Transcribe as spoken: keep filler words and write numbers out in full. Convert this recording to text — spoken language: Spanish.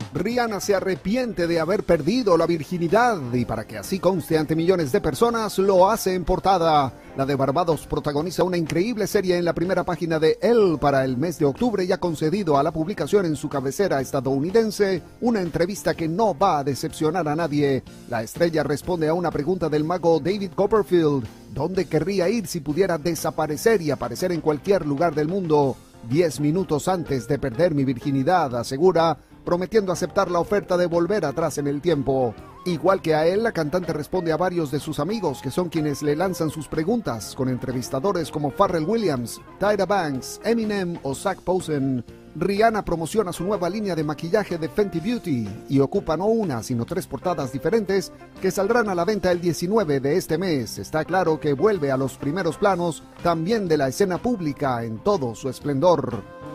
Rihanna se arrepiente de haber perdido la virginidad y para que así conste ante millones de personas, lo hace en portada. La de Barbados protagoniza una increíble serie en la primera página de Elle para el mes de octubre y ha concedido a la publicación en su cabecera estadounidense una entrevista que no va a decepcionar a nadie. La estrella responde a una pregunta del mago David Copperfield: ¿dónde querría ir si pudiera desaparecer y aparecer en cualquier lugar del mundo? Diez minutos antes de perder mi virginidad, asegura, prometiendo aceptar la oferta de volver atrás en el tiempo. Igual que a él, la cantante responde a varios de sus amigos, que son quienes le lanzan sus preguntas, con entrevistadores como Pharrell Williams, Tyra Banks, Eminem o Zach Posen. Rihanna promociona su nueva línea de maquillaje de Fenty Beauty y ocupa no una, sino tres portadas diferentes que saldrán a la venta el diecinueve de este mes. Está claro que vuelve a los primeros planos, también de la escena pública en todo su esplendor.